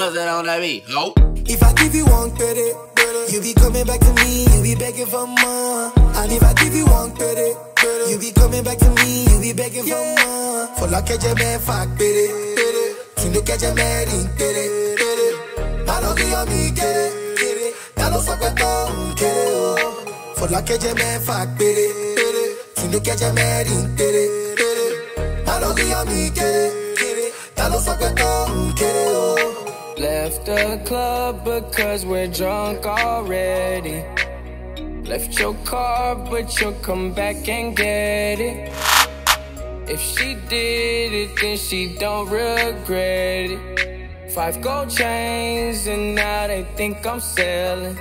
Put that on that beat, ho. If I give you one credit, you be coming back to me, you be begging for more. And if I give you one credit, you be coming back to me, you be begging for more. For la que je me fuck, baby. Tu ne que je me rintere. Malo que yo mi quiere. Ya lo saco todo, quiere. For la que je me fuck, baby. Tu ne que je me rintere. Malo que yo mi quiere. Ya lo saco todo, quiere. Left the club because we're drunk already. Left your car, but you'll come back and get it. If she did it, then she don't regret it. 5 gold chains, and now they think I'm selling.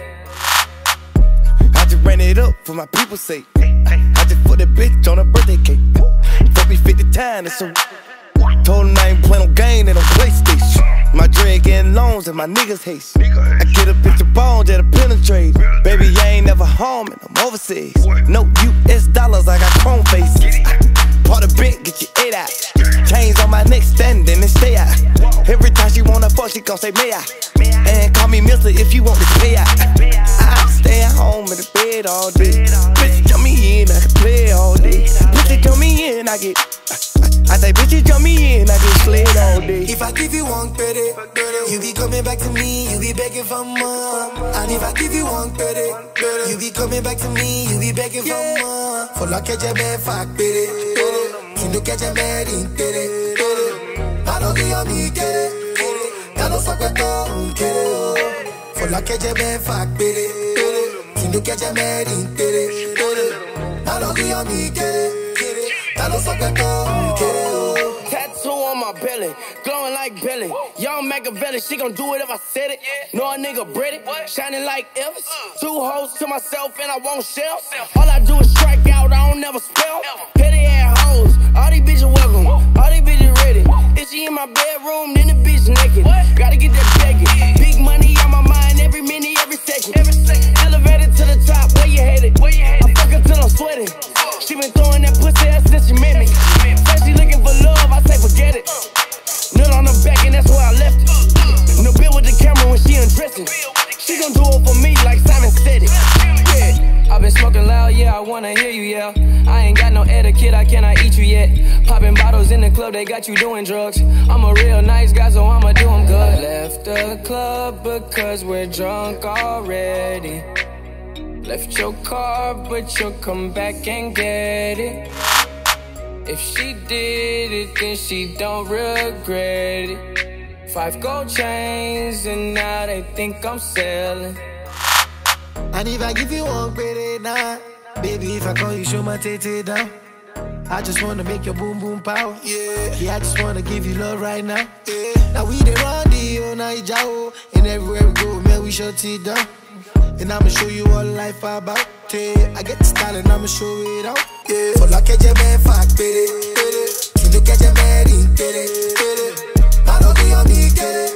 I just ran it up for my people's sake. I just put a bitch on a birthday cake. Fuck me 50 times, so told him I ain't playing no game in a PlayStation. My dread getting loans and my niggas haste. I get a picture bones that'll penetrate. Baby, I ain't never home and I'm overseas. No US dollars, I got chrome faces. Part of bent, get your 8 out. Chains on my neck, standing and stay out. Every time she wanna fuck, she gon' say, may I? And call me mister if you want to pay out. I stay at home in the bed all day. Bitch, jump me in, I can play all day. Bitch, jump me in, I get I say, bitch, jump me in, I get slayed all day. If I give you one credit, you be coming back to me, you be begging for more. And if I give you one credit, you be coming back to me, you be begging for more. For la que je me fuck, baby. Tu ne que je me rintere. Malo que yo mi quiere. Ya lo saco todo, quiere. For la que je me fuck, baby. Tu ne que je me rintere. Malo que yo mi quiere. Tattoo on my belly, glowing like Billy. Young Machiavelli, she gon' do it if I said it. Know a nigga British, shining like Elvis. 2 hoes to myself and I won't shell. All I do is strike out, I don't never spell. Petty ass hoes, all these bitches welcome, all these bitches ready. If she in my bedroom, then the bitch naked. Gotta get that begging. Big money on my mind every minute, every second. Elevated to the top, where you headed? I fuck her till I'm sweating. She been throwing that pussy ass since she met me. Said she looking for love, I say forget it. Nut on her back and that's where I left it. No bill with the camera when she undressing. She gon' do it for me like Simon said it. Yeah, I been smoking loud, yeah, I wanna hear you yell. I ain't got no etiquette, I cannot eat you yet. Popping bottles in the club, they got you doing drugs. I'm a real nice guy, so I'ma do them good. Left the club because we're drunk already. Left your car, but you'll come back and get it. If she did it, then she don't regret it. 5 gold chains, and now they think I'm selling. And if I give you one credit now, baby, if I call you, show my tete down. I just wanna make your boom boom power. Yeah, I just wanna give you love right now. Yeah, now we the run the whole night, Jao. And everywhere we go, man, we shut it down. And I'ma show you all life about it. I get the style and I'ma show it out. Yeah. For la que je me fuck, baby. Tu ne que je me rintere. Malo que yo mi quiere.